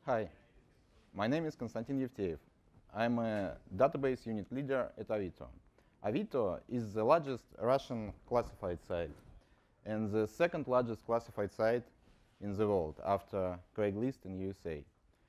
Hi, my name is Konstantin Yevteev. I'm a database unit leader at Avito. Avito is the largest Russian classified site and the second largest classified site in the world after Craigslist in USA.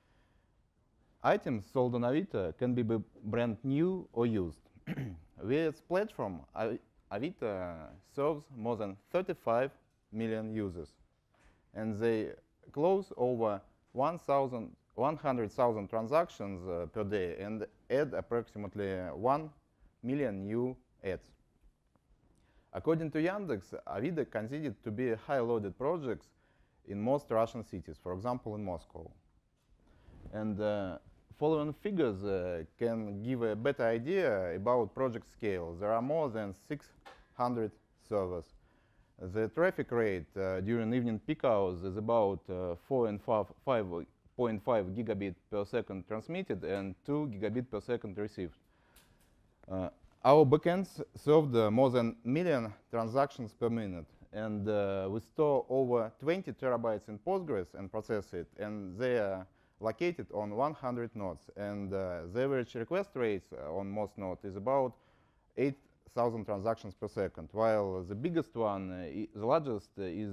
Items sold on Avito can be brand new or used. Via its platform, Avito serves more than 35 million users, and they close over 100,000 transactions per day and add approximately 1 million new ads. According to Yandex, Avito considered to be high-loaded projects in most Russian cities, for example, in Moscow. And following figures can give a better idea about project scale. There are more than 600 servers. The traffic rate during evening peak hours is about 5.5 gigabit per second transmitted and 2 gigabit per second received. Our backends served more than a million transactions per minute, and we store over 20 terabytes in Postgres and process it, and they are located on 100 nodes. And the average request rate on most nodes is about 8,000 transactions per second, while the biggest one, the largest, is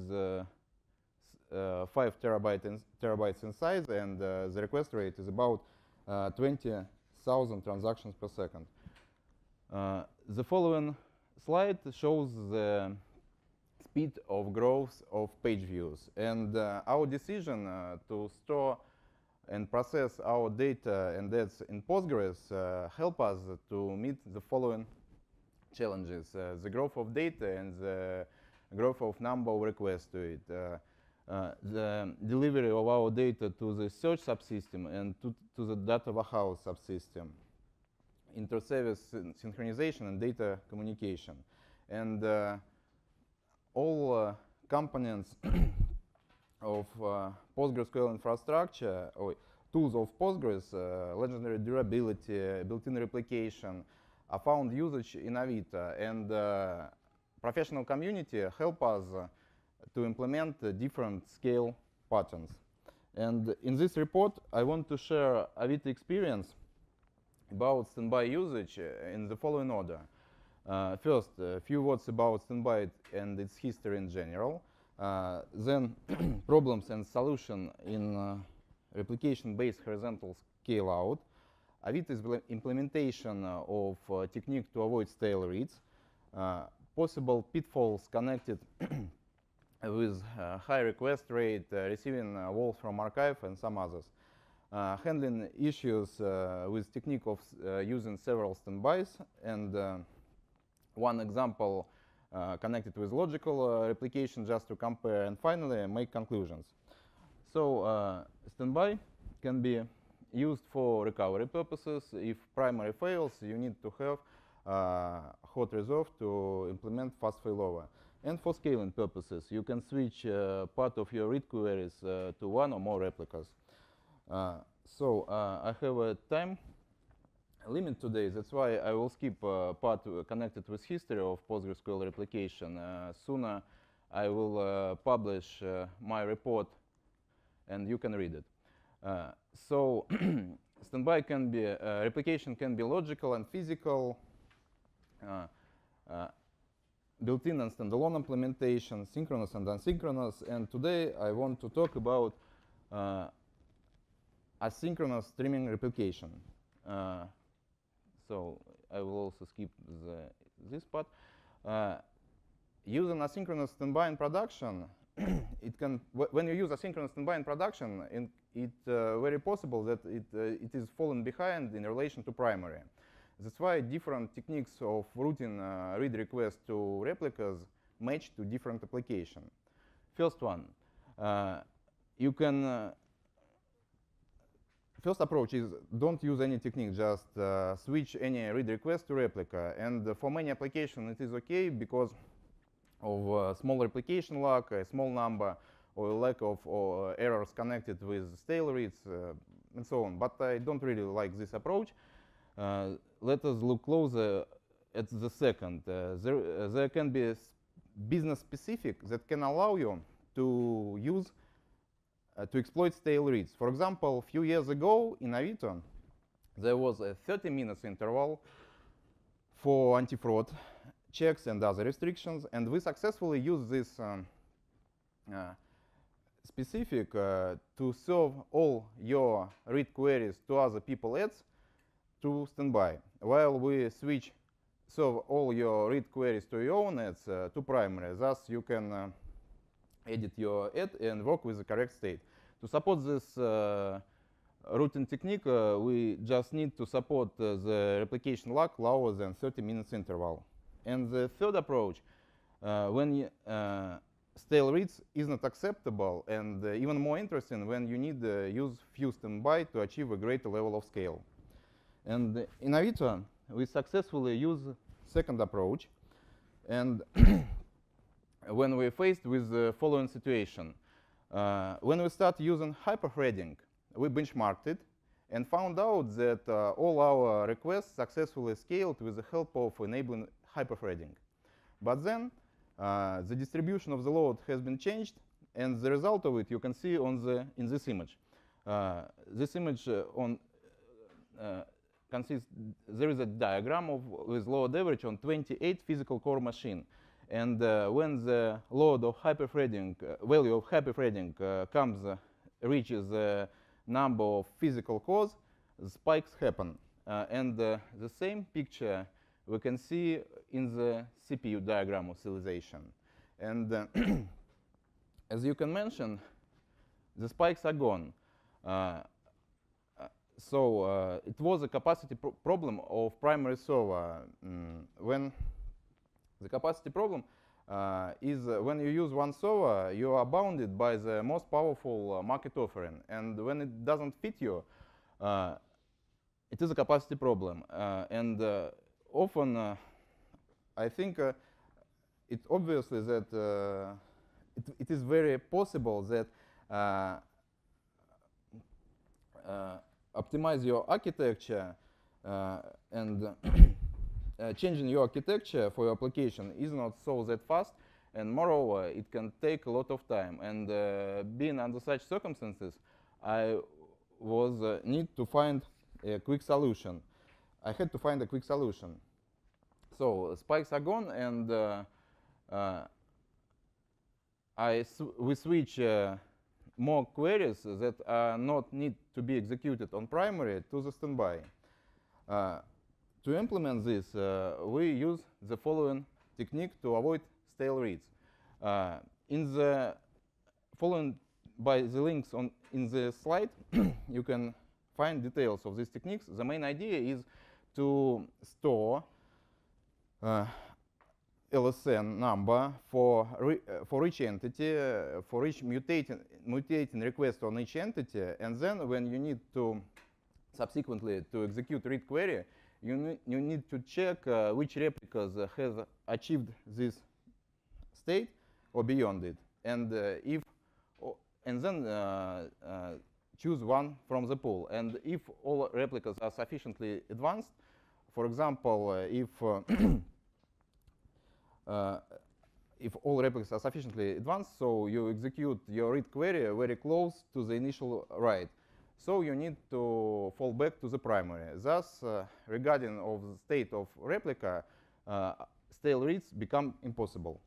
5 terabytes in size, and the request rate is about 20,000 transactions per second. The following slide shows the speed of growth of page views, and our decision to store and process our data and ads in Postgres help us to meet the following challenges: the growth of data and the growth of number of requests to it, the delivery of our data to the search subsystem and to the data warehouse subsystem, inter-service synchronization and data communication. And all components of PostgreSQL infrastructure, or tools of Postgres, legendary durability, built-in replication, are found usage in Avito, and professional community help us to implement different scale patterns. And in this report, I want to share Avito experience about standby usage in the following order. First, a few words about standby and its history in general. Then problems and solution in replication-based horizontal scale-out. Avito's implementation of technique to avoid stale reads. Possible pitfalls connected with high request rate, receiving walls from archive, and some others. Handling issues with technique of using several standbys, and one example connected with logical replication just to compare, and finally make conclusions. So standby can be used for recovery purposes. If primary fails, you need to have hot reserve to implement fast failover. And for scaling purposes, you can switch part of your read queries to one or more replicas. So I have a time limit today. That's why I will skip part connected with history of PostgreSQL replication. Sooner I will publish my report, and you can read it. So standby can be, replication can be logical and physical, built-in and standalone implementation, synchronous and asynchronous. And today I want to talk about asynchronous streaming replication. So I will also skip this part. Using asynchronous standby in production, it can, when you use asynchronous standby in production, it's very possible that it is falling behind in relation to primary. That's why different techniques of routing read requests to replicas match to different applications. First one, you can first approach is don't use any technique, just switch any read request to replica. And for many applications, it is OK because of small replication lag, a small number, or lack of errors connected with stale reads, and so on. But I don't really like this approach. Let us look closer at the second. There can be business specific that can allow you to use to exploit stale reads. For example, a few years ago in Avito, there was a 30 minutes interval for anti-fraud checks and other restrictions, and we successfully used this specific to serve all your read queries to other people ads to standby, while we serve all your read queries to your own ads to primary. Thus, you can edit your ad and work with the correct state. To support this routing technique, we just need to support the replication lag lower than 30 minutes interval. And the third approach, when stale reads is not acceptable, and even more interesting when you need to use few standby to achieve a greater level of scale. And in Avito, we successfully use second approach. And when we're faced with the following situation, when we start using hyperthreading, we benchmarked it and found out that all our requests successfully scaled with the help of enabling hyperthreading. But then the distribution of the load has been changed, and the result of it you can see in this image. This image consists, there is a diagram with load average on 28 physical core machine. And when the load of hyperthreading, value of hyperthreading reaches the number of physical cores, the spikes happen. And the same picture we can see in the CPU diagram of serialization. And as you can mention, the spikes are gone. So it was a capacity problem of primary server. When the capacity problem is when you use one server, you are bounded by the most powerful market offering. And when it doesn't fit you, it is a capacity problem. And often, I think it's obviously that it is very possible that optimize your architecture and changing your architecture for your application is not so that fast, and moreover, it can take a lot of time. And being under such circumstances, I was need to find a quick solution. I had to find a quick solution. So spikes are gone, and we switch more queries that are not need to be executed on primary to the standby. To implement this, we use the following technique to avoid stale reads. In the following by the links in the slide, you can find details of these techniques. The main idea is to store LSN number for each entity, for each mutating request on each entity, and then when you need to subsequently to execute read query, you need to check which replicas has achieved this state or beyond it, and then choose one from the pool. And if all replicas are sufficiently advanced, for example, if all replicas are sufficiently advanced, so you execute your read query very close to the initial write. So you need to fall back to the primary. Thus, regarding of the state of replica, stale reads become impossible.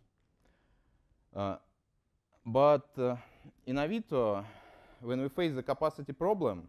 But in Avito, when we face the capacity problem,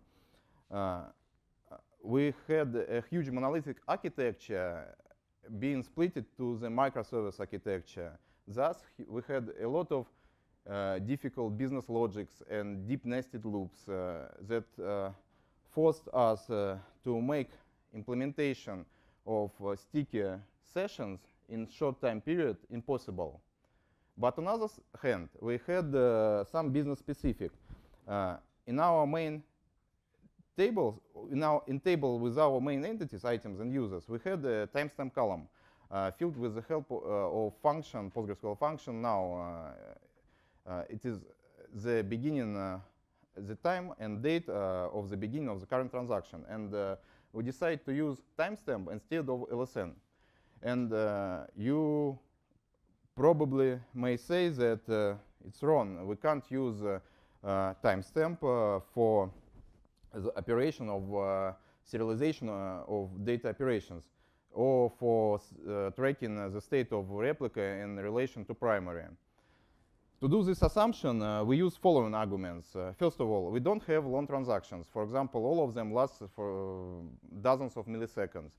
we had a huge monolithic architecture being split to the microservice architecture. Thus, we had a lot of difficult business logics and deep nested loops that forced us to make implementation of sticky sessions in short time period impossible. But on the other hand, we had some business specific. In our main tables, in table with our main entities, items, and users, we had a timestamp column filled with the help of function, PostgreSQL function. Now it is the beginning, the time and date of the beginning of the current transaction. And we decided to use timestamp instead of LSN. And you probably may say that it's wrong. We can't use timestamp for the operation of serialization of data operations, or for tracking the state of replica in relation to primary. To do this assumption, we use following arguments. First of all, we don't have long transactions. For example, all of them last for dozens of milliseconds.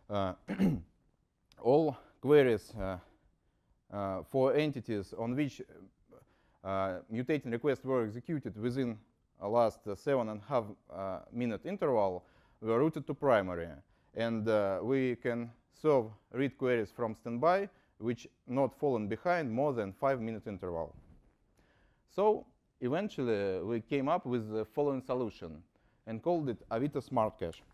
All queries for entities on which mutating requests were executed within a last 7.5 minute interval were routed to primary. And we can serve read queries from standby which not fallen behind more than 5-minute interval. So eventually we came up with the following solution and called it Avito Smart Cache.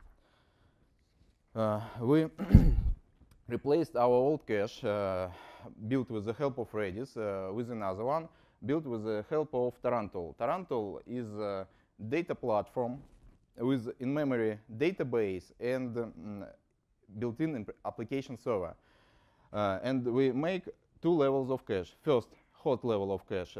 We replaced our old cache built with the help of Redis with another one built with the help of Tarantul. Tarantul is a data platform with in-memory database and built-in application server. And we make 2 levels of cache. First, hot level of cache.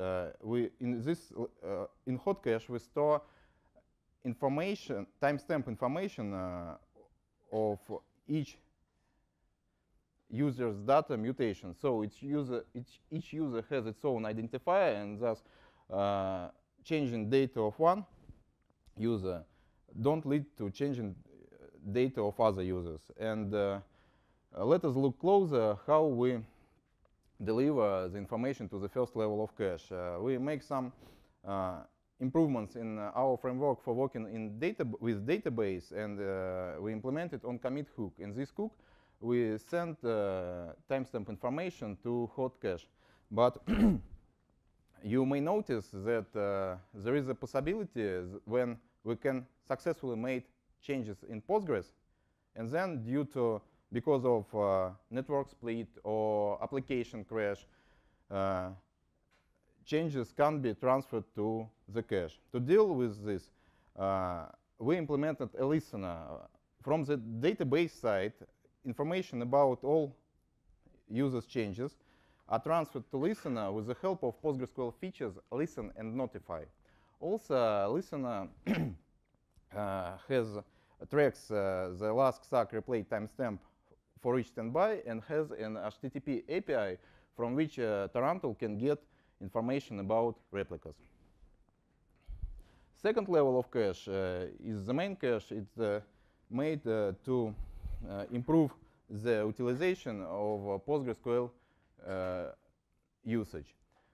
In hot cache, we store information, timestamp information of each user's data mutation. So each user has its own identifier, and thus changing data of one user don't lead to changing data of other users. And let us look closer how we deliver the information to the first level of cache. We make some improvements in our framework for working with database, and we implement it on commit hook. In this hook, we send timestamp information to hot cache. But you may notice that there is a possibility when we can successfully make changes in Postgres, and then because of network split or application crash, changes can be transferred to the cache. To deal with this, we implemented a listener. From the database side, information about all users' changes are transferred to listener with the help of PostgreSQL features listen and notify. Also, listener tracks the last stack replay timestamp for each standby and has an HTTP API from which Tarantul can get information about replicas. Second level of cache is the main cache. It's made to improve the utilization of PostgreSQL usage.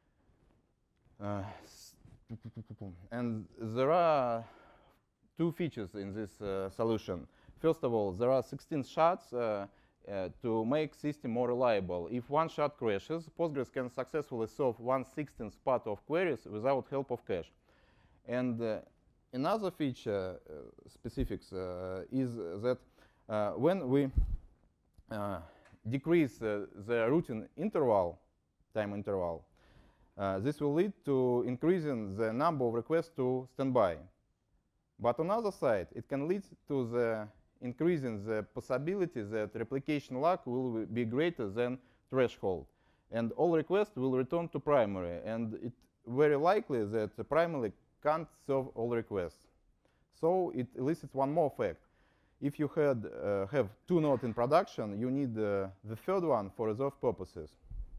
And there are 2 features in this solution. First of all, there are 16 shards to make system more reliable. If one shard crashes, Postgres can successfully solve 1/16th part of queries without help of cache. And another feature specifics is that when we decrease the routing interval, time interval, this will lead to increasing the number of requests to standby. But on the other side, it can lead to the increasing the possibility that replication lock will be greater than threshold, and all requests will return to primary, and it's very likely that the primary can't serve all requests. So it elicits one more fact. If you have 2 nodes in production, you need the third one for reserve purposes.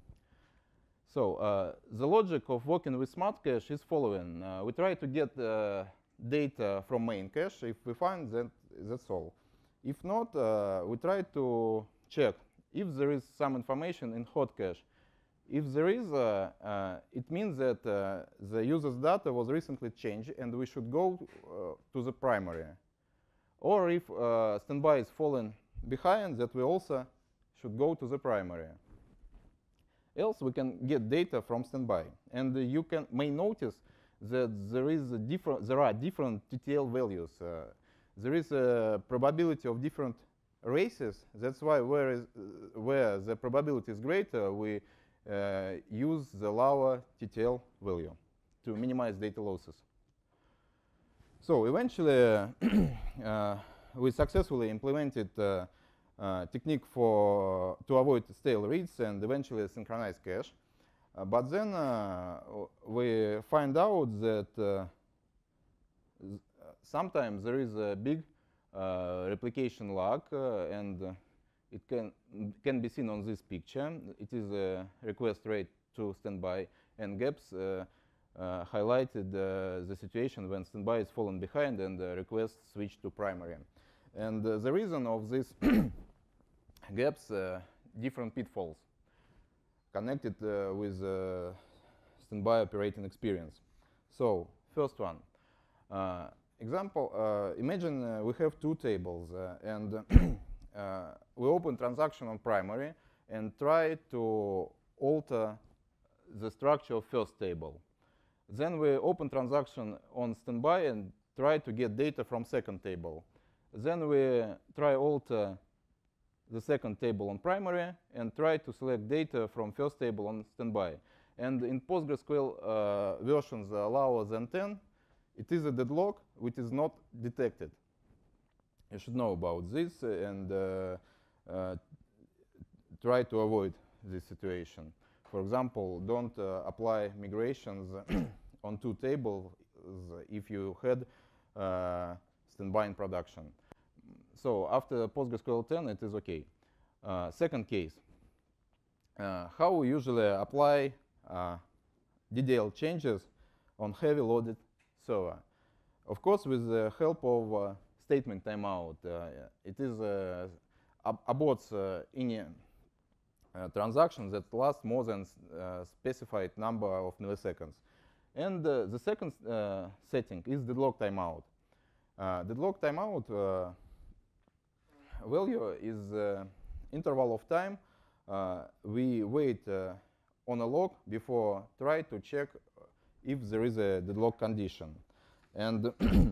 So the logic of working with smart cache is following. We try to get data from main cache. If we find that, that's all. If not, we try to check if there is some information in hot cache. If there is, it means that the user's data was recently changed and we should go to the primary. Or if standby is falling behind, that we also should go to the primary. Else we can get data from standby. And you may notice that there are different TTL values. There is a probability of different races. That's why where the probability is greater, we use the lower TTL value to minimize data losses. So eventually, we successfully implemented technique to avoid stale reads and eventually synchronize cache. But then we find out that sometimes there is a big replication lag, and it can be seen on this picture. It is a request rate to standby, and gaps highlighted the situation when standby is fallen behind and the request switched to primary. And the reason of these gaps, different pitfalls connected with standby operating experience. So first one, example, imagine we have two tables and we open transaction on primary and try to alter the structure of first table. Then we open transaction on standby and try to get data from second table. Then we try alter the second table on primary and try to select data from first table on standby. And in PostgreSQL versions lower than 10, it is a deadlock which is not detected. You should know about this and try to avoid this situation. For example, don't apply migrations on two tables if you had standby in production. So after PostgreSQL 10, it is OK. Second case, how we usually apply DDL changes on heavy loaded server. Of course, with the help of statement timeout, it is aborts any transaction that lasts more than specified number of milliseconds. And the second setting is deadlock timeout. Deadlock timeout value is interval of time we wait on a log before try to check if there is a deadlock condition. And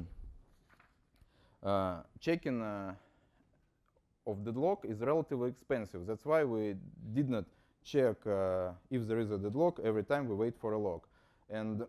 checking of deadlock is relatively expensive. That's why we did not check if there is a deadlock every time we wait for a log. And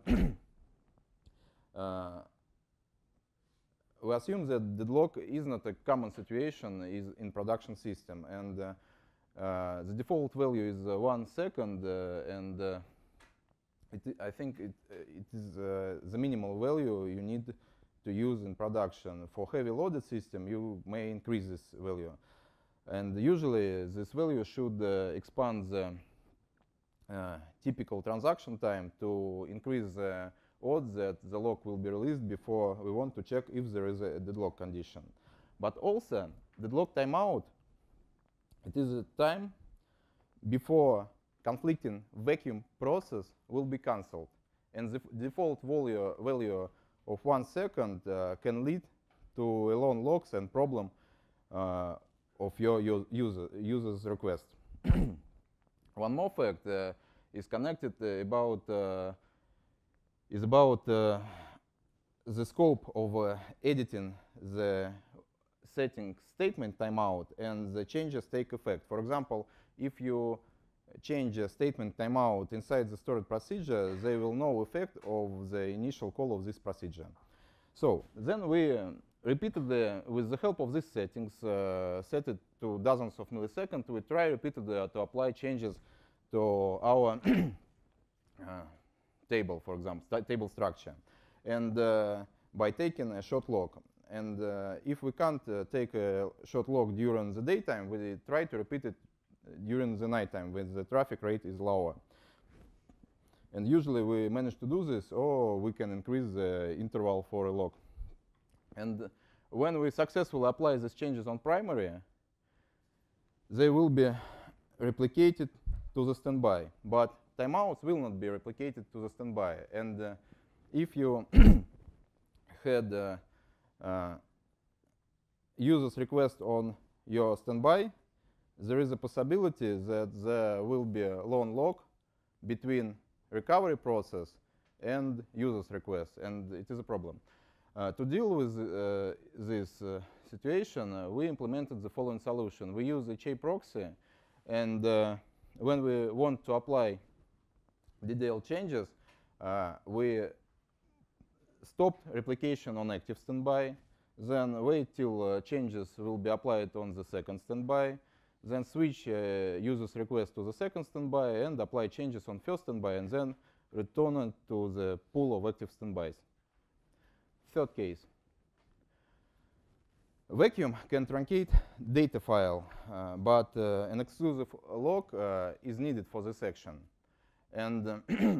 we assume that deadlock is not a common situation in production system. And the default value is 1 second, and I think it is the minimal value you need to use in production. For heavy loaded system, you may increase this value. And usually, this value should expand the typical transaction time to increase the odds that the log will be released before we want to check if there is a deadlock condition. But also, deadlock timeout, it is a time before conflicting vacuum process will be cancelled. And the default value of 1 second can lead to a long logs and problem of your user's request. One more fact is connected about the scope of editing the setting statement timeout and the changes take effect. For example, if you change a statement timeout inside the stored procedure, they will no effect of the initial call of this procedure. So then we repeatedly, with the help of these settings, set it to dozens of milliseconds. We try repeatedly to apply changes to our table, for example, table structure, and by taking a short log. And if we can't take a short log during the daytime, we try to repeat it during the nighttime when the traffic rate is lower. And usually we manage to do this, or we can increase the interval for a log. And when we successfully apply these changes on primary, they will be replicated to the standby. But timeouts will not be replicated to the standby. And if you had user's request on your standby, there is a possibility that there will be a long log between recovery process and user's request, and it is a problem. To deal with this situation, we implemented the following solution. We use HA proxy, and when we want to apply DDL changes, we stopped replication on active standby, then wait till changes will be applied on the second standby, then switch user's request to the second standby and apply changes on first standby, and then return it to the pool of active standbys. Third case. Vacuum can truncate data file, but an exclusive lock is needed for this action. And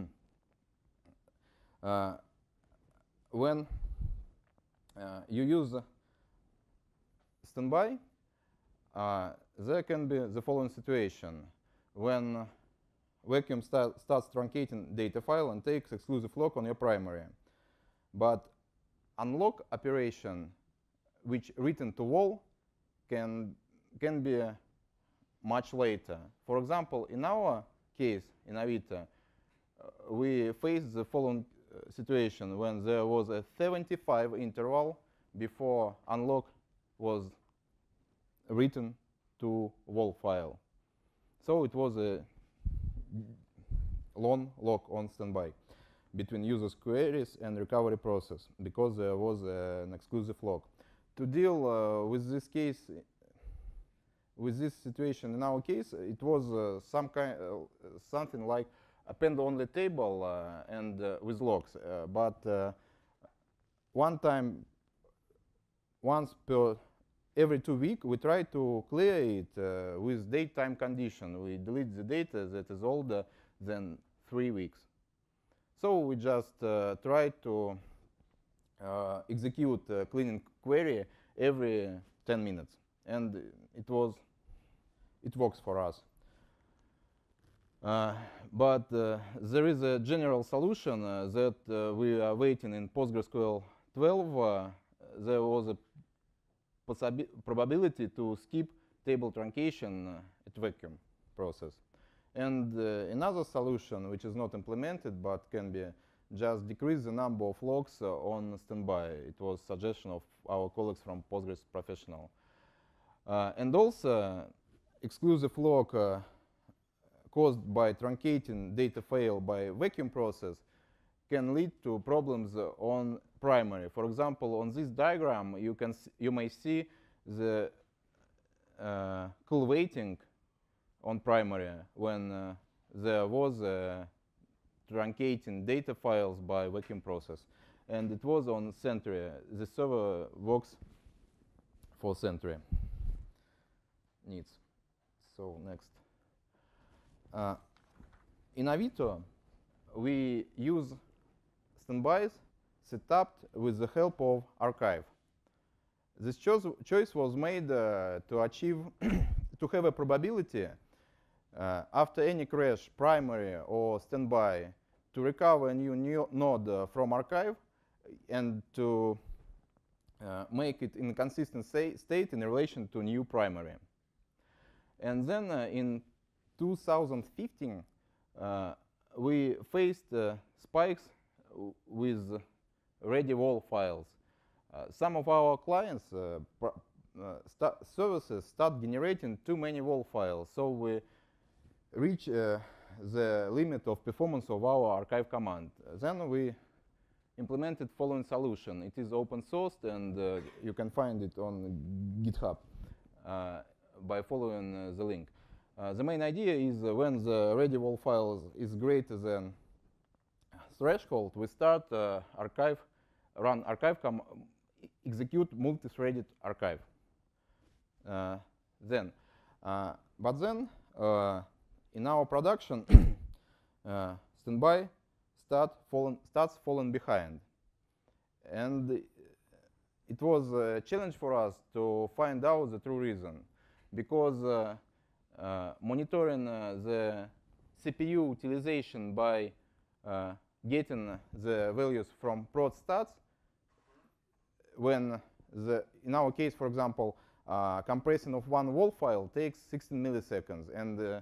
when you use standby, there can be the following situation. When vacuum starts truncating data file and takes exclusive lock on your primary, but unlock operation which written to wall can be much later. For example, in our case, in Avito, we faced the following situation when there was a 75 interval before unlock was written to wall file. So it was a long lock on standby between users' queries and recovery process because there was an exclusive lock. To deal with this case, with this situation in our case, it was something like append-only table and with locks. But one time, once per every 2 weeks, we try to clear it with date-time condition. We delete the data that is older than 3 weeks. So we just try to execute a cleaning query every 10 minutes, and it works for us. But there is a general solution that we are waiting in PostgreSQL 12. There was a probability to skip table truncation at vacuum process. And another solution, which is not implemented but can be just decrease the number of logs on standby. It was a suggestion of our colleagues from Postgres Professional. And also, exclusive log caused by truncating data fail by vacuum process can lead to problems on primary. For example, on this diagram, you may see the call waiting on primary when there was truncating data files by vacuum process, and it was on Sentry. The server works for Sentry needs. So next, in Avito, we use standbys set up with the help of archive. This choice was made to achieve to have a probability after any crash, primary or standby, to recover a new node from archive and to make it in consistent state in relation to new primary. And then in 2015, we faced spikes with ready wall files. Some of our clients, services, start generating too many wall files, so we reach the limit of performance of our archive command. Then we implemented following solution. It is open sourced, and you can find it on GitHub by following the link. The main idea is when the ready wall file is greater than threshold, we start run archive execute multi-threaded archive. But then in our production, standby starts falling behind, and it was a challenge for us to find out the true reason, because monitoring the CPU utilization by getting the values from prod stats, when in our case, for example, compressing of one wall file takes 16 milliseconds, and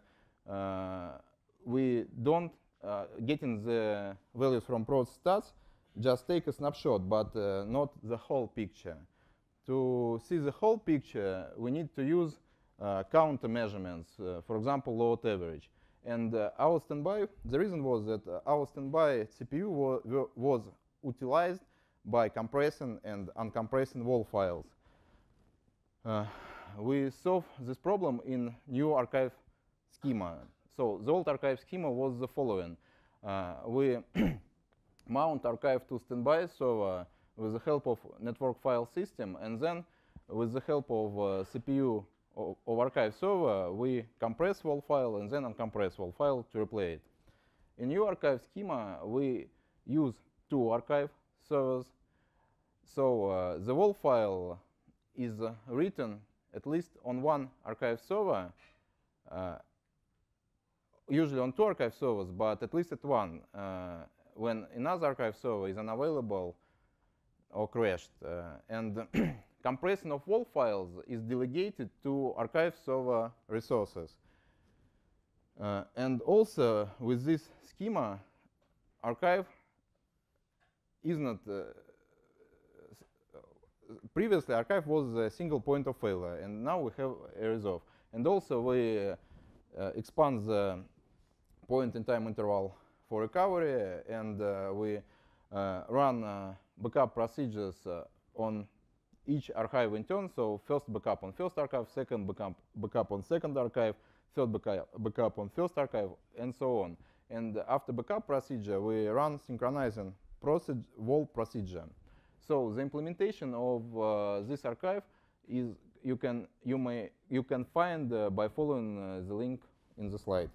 we don't getting the values from prod stats, just take a snapshot, but not the whole picture. To see the whole picture, we need to use counter measurements, for example, load average. And our standby, the reason was that our standby CPU was utilized by compressing and uncompressing wall files. we solve this problem in new archive schema. So the old archive schema was the following. We mount archive to standby server with the help of network file system, and then with the help of CPU of archive server, we compress WAL file and then uncompress WAL file to replay it. In new archive schema, we use two archive servers. So the WAL file is written at least on one archive server, usually on two archive servers, but at least at one, when another archive server is unavailable or crashed. And compression of WAL files is delegated to archive server resources. And also, with this schema, archive is not previously archive was a single point of failure, and now we have a resolve. And also we expand the point in time interval for recovery, and we run backup procedures on each archive in turn. So first backup on first archive, second backup on second archive, third backup on first archive, and so on. And after backup procedure, we run synchronizing WAL procedure. So the implementation of this archive is you can find by following the link in the slide.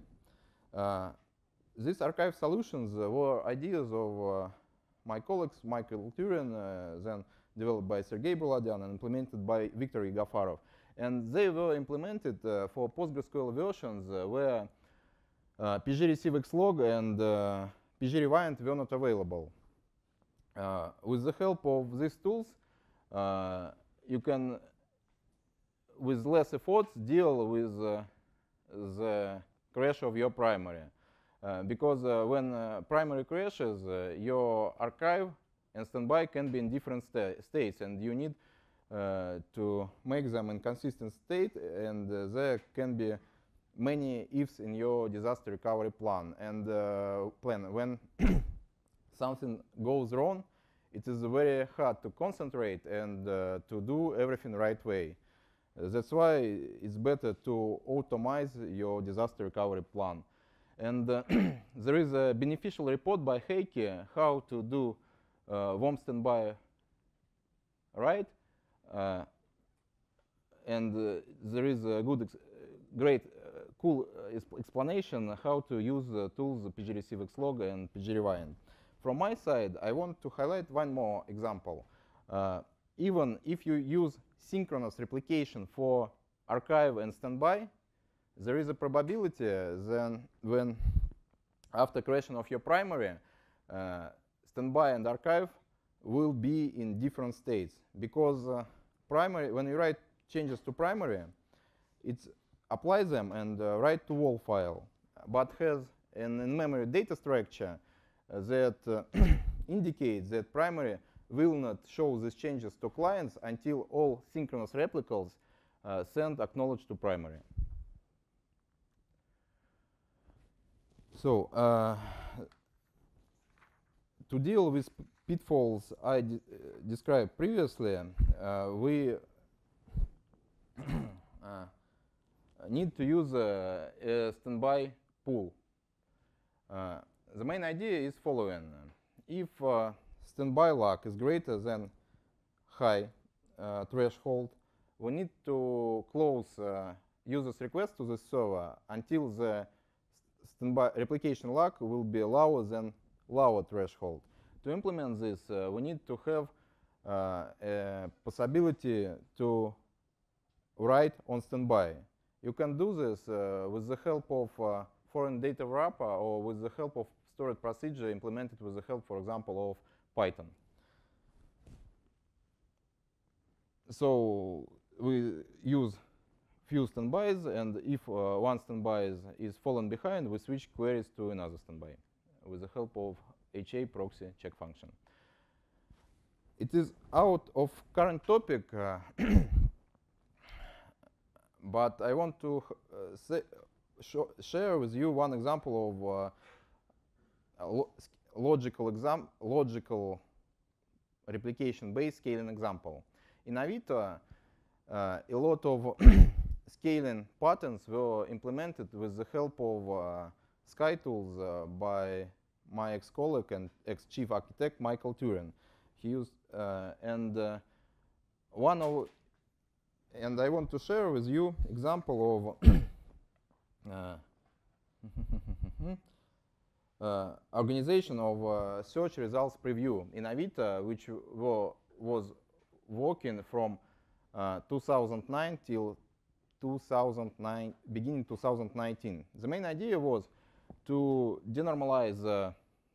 These archive solutions were ideas of my colleagues, Michael Turin, then developed by Sergey Buladyan and implemented by Viktor Yegofarov. And they were implemented for PostgreSQL versions where PG receive xlog and PG rewind were not available. With the help of these tools, you can, with less efforts, deal with the crash of your primary. Because when primary crashes, your archive and standby can be in different states, and you need to make them in consistent state, and there can be many ifs in your disaster recovery plan. And when something goes wrong, it is very hard to concentrate and to do everything the right way. That's why it's better to automate your disaster recovery plan. And there is a beneficial report by Heikki how to do warm standby right. And there is a great, cool explanation how to use the tools PG receive xlog and PG rewind. From my side, I want to highlight one more example. Even if you use synchronous replication for archive and standby, there is a probability then when after creation of your primary, standby and archive will be in different states, because primary, when you write changes to primary, it applies them and write to WAL file, but has an in-memory data structure that indicates that primary will not show these changes to clients until all synchronous replicas send acknowledge to primary. So to deal with pitfalls I described previously, we need to use a standby pool. The main idea is following. If standby lock is greater than high threshold, we need to close user's request to the server until the standby replication lock will be lower than lower threshold. To implement this, we need to have a possibility to write on standby. You can do this with the help of foreign data wrapper or with the help of storage procedure implemented with the help, for example, of Python. So we use few standbys, and if one standby is fallen behind, we switch queries to another standby with the help of HA proxy check function. It is out of current topic, but I want to share with you one example of logical replication-based scaling example. In Avito, a lot of scaling patterns were implemented with the help of SkyTools by my ex-colleague and ex-chief architect Michael Turin. He used one of and I want to share with you example of organization of search results preview in Avito, which was working from 2009 till beginning 2019. The main idea was to denormalize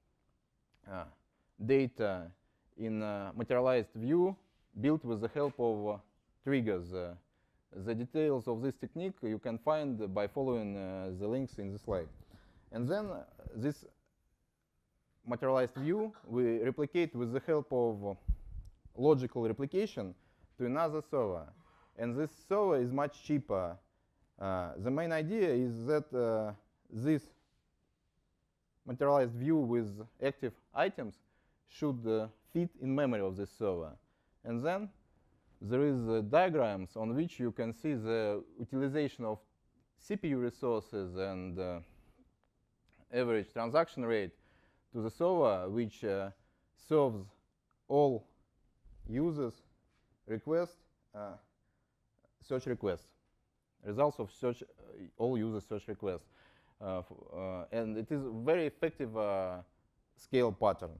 data in materialized view built with the help of triggers. The details of this technique you can find by following the links in the slide. And then this materialized view we replicate with the help of logical replication to another server. And this server is much cheaper. The main idea is that this materialized view with active items should fit in memory of this server. And then there is diagrams on which you can see the utilization of CPU resources and average transaction rate to the server, which serves all users' requests, search requests, results of search, all user search requests. And it is a very effective scale pattern.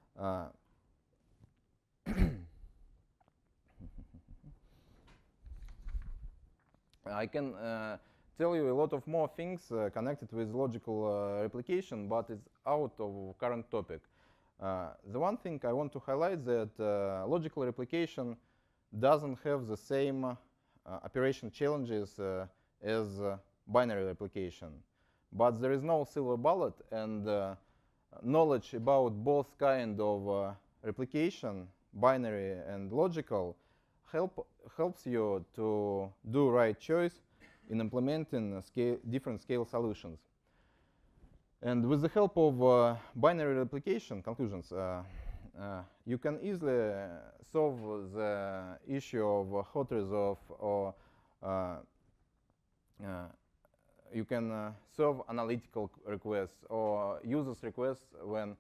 I can tell you a lot of more things connected with logical replication, but it's out of current topic. The one thing I want to highlight that logical replication doesn't have the same operation challenges as binary replication. But there is no silver bullet, and knowledge about both kind of replication, binary and logical, helps you to do right choice in implementing different scale solutions. And with the help of binary replication conclusions, you can easily solve the issue of hot resolve, or you can solve analytical requests or users requests when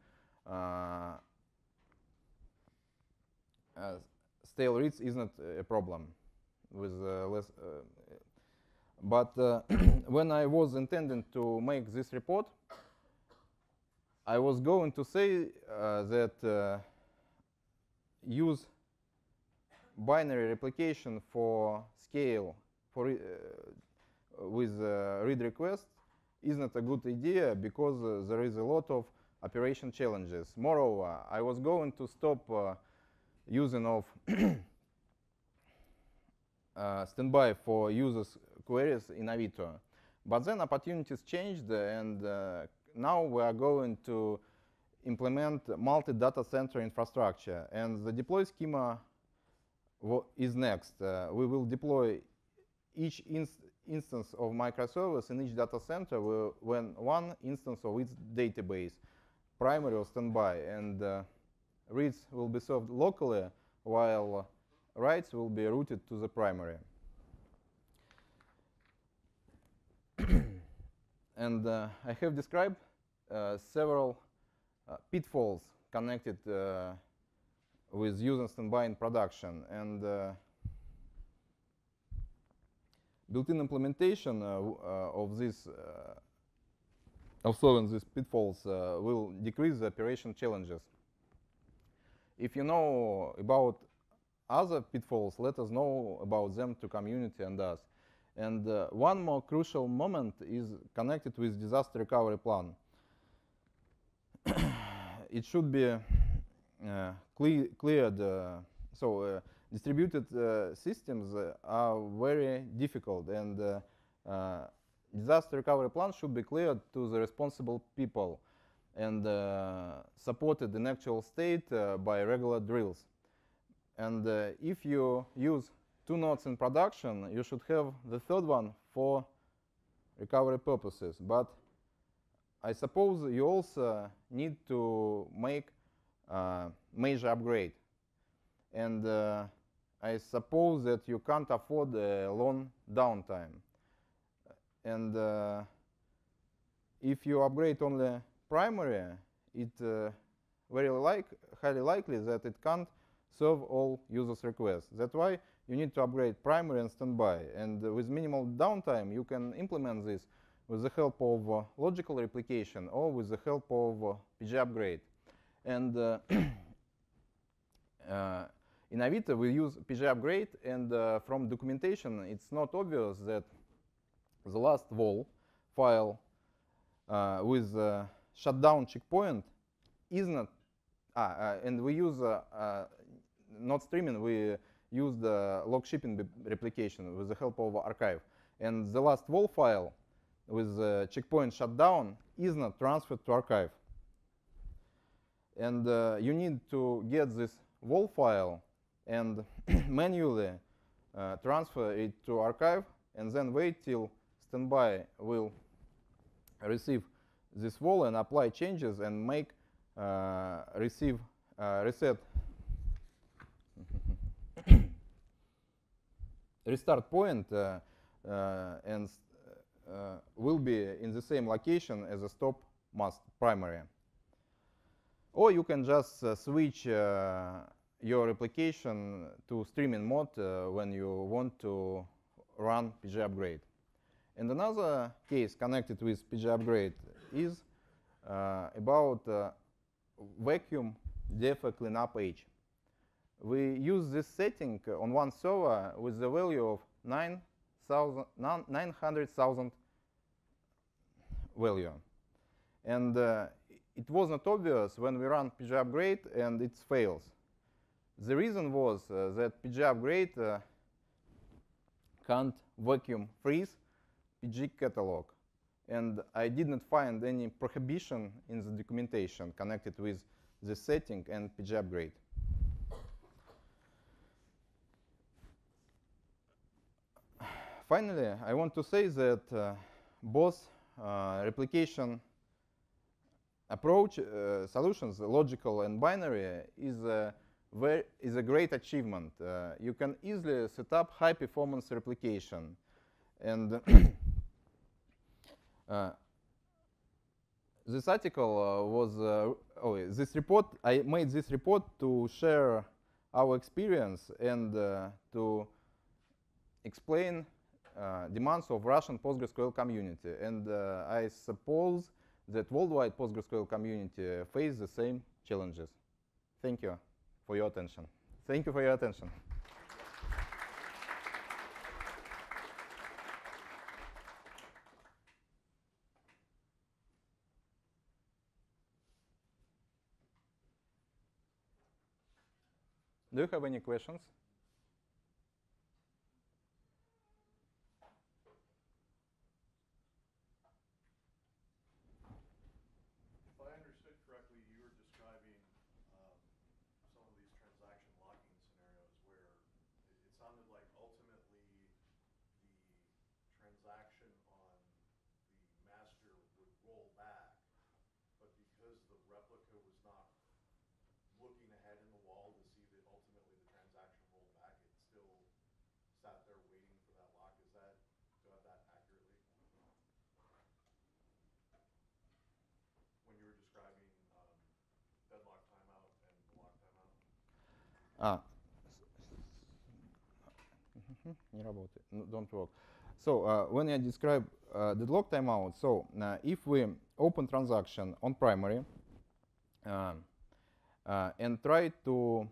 stale reads isn't a problem with less. But when I was intending to make this report, I was going to say that use binary replication for scale for with read request isn't a good idea because there is a lot of operation challenges. Moreover, I was going to stop using of standby for users queries in Avito. But then opportunities changed, and now we are going to implement multi-data center infrastructure. And the deploy schema is next. We will deploy each instance of microservice in each data center when one instance of its database, primary or standby, and reads will be served locally, while writes will be routed to the primary. And I have described several pitfalls connected with using standby in production. And built-in implementation of this of solving these pitfalls will decrease the operation challenges. If you know about other pitfalls, let us know about them to community and us. And one more crucial moment is connected with disaster recovery plan. It should be cleared. Distributed systems are very difficult, and disaster recovery plan should be cleared to the responsible people and supported in actual state by regular drills. And if you use 2 nodes in production, you should have the third one for recovery purposes. But I suppose you also need to make major upgrade. And I suppose that you can't afford a long downtime. And if you upgrade only primary, it highly likely that it can't serve all users' requests. That's why you need to upgrade primary and standby. And with minimal downtime, you can implement this with the help of logical replication or with the help of PG upgrade. And in Avito, we use PG upgrade, and from documentation, it's not obvious that the last vol file with shutdown checkpoint is not, and we use not streaming, we use the log shipping replication with the help of archive. And the last vol file with checkpoint shutdown is not transferred to archive. And you need to get this vol file and manually transfer it to archive, and then wait till standby will receive this vol and apply changes and make reset restart point and will be in the same location as a stop must primary. Or you can just switch your application to streaming mode when you want to run PG upgrade. And another case connected with PG upgrade is about vacuum def cleanup age. We use this setting on one server with the value of 900,000 value. And it was not obvious when we run PG upgrade and it fails. The reason was that PG upgrade can't vacuum freeze PG catalog. And I did not find any prohibition in the documentation connected with the setting and PG upgrade. Finally, I want to say that both replication approach solutions, logical and binary, is a great achievement. You can easily set up high-performance replication. And this article was, this report, I made this report to share our experience and to explain demands of Russian PostgreSQL community. And I suppose that worldwide PostgreSQL community face the same challenges. Thank you for your attention. Thank you for your attention. Do you have any questions? If I understood correctly, you were describing some of these transaction locking scenarios where it sounded like ultimately the transaction on the master would roll back, but because the replica was not looking ahead in the wall to see that ultimately the transaction rolled back, it still sat there waiting for that lock. Do I have that accurately? When you were describing deadlock timeout and the lock timeout? Не работает. Don't work. So when I describe deadlock timeout, so if we open transaction on primary and try to,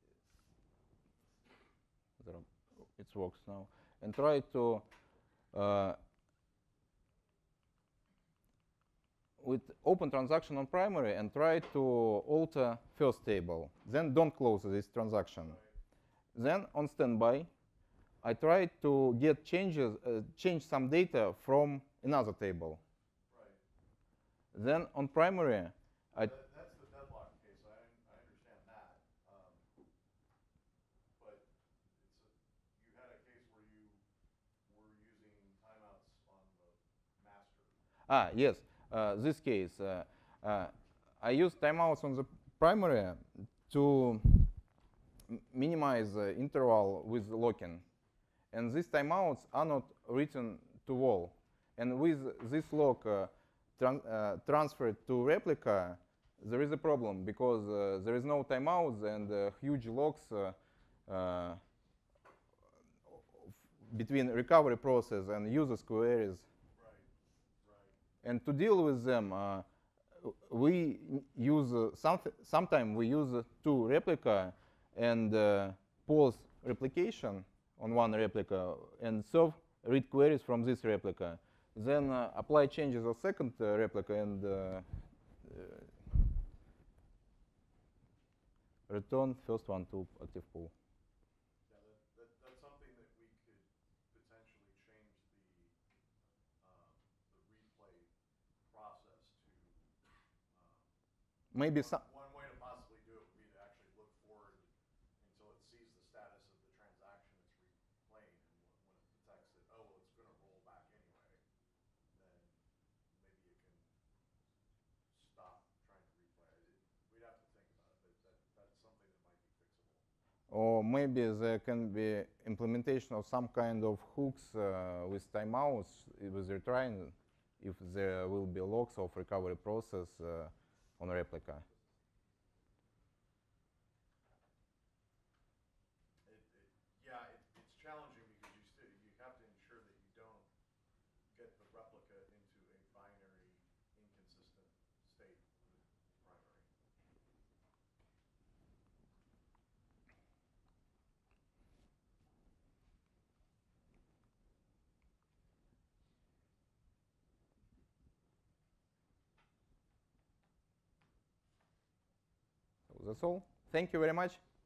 it works now, and try to with open transaction on primary and try to alter first table, then don't close this transaction. Right. Then on standby, I try to get changes, change some data from another table. Right. Then on primary, that's the deadlock case. I understand that. But you had a case where you were using timeouts on the master. Yes. This case, I use timeouts on the primary to minimize the interval with locking. And these timeouts are not written to wall. And with this lock transferred to replica, there is a problem because there is no timeouts and huge locks between recovery process and user's queries. Right. And to deal with them, we use sometimes we use two replica and pause replication on one replica and serve read queries from this replica. Then apply changes of second replica and return first one to active pool. Yeah, that's something that we could potentially change the replay process to. Maybe some. One way to possibly do it would be to actually look forward until it sees the status of the transaction it's replaying, and when it detects that, oh, well, it's going to roll back anyway, then maybe it can stop trying to replay. We'd have to think about it, but that's something that might be fixable. Or maybe there can be implementation of some kind of hooks with timeouts with retrying if there will be logs of recovery process on replica. It's challenging because you have to ensure that you don't get the replica into a binary inconsistent state with primary. So that's all. Thank you very much.